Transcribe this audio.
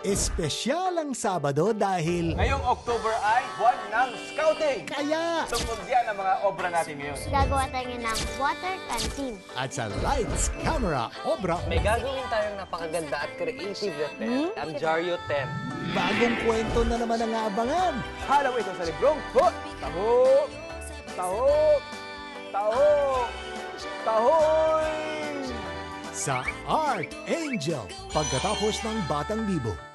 Espesyal ang Sabado dahil Ngayong October ay buwan ng scouting. kaya Tungkol diyan ang mga obra natin ngayon. Gagawa tayo ng water canteen. at sa Lights, Camera, Obra, May gagawin tayong napakaganda at creative na tent, ang Jario tent. bagong kwento na naman ang aabangan. Halaw ito sa librong Taho! Taho! Taho! Tahoy! Sa Art Angel pagkatapos ng Batang Libo.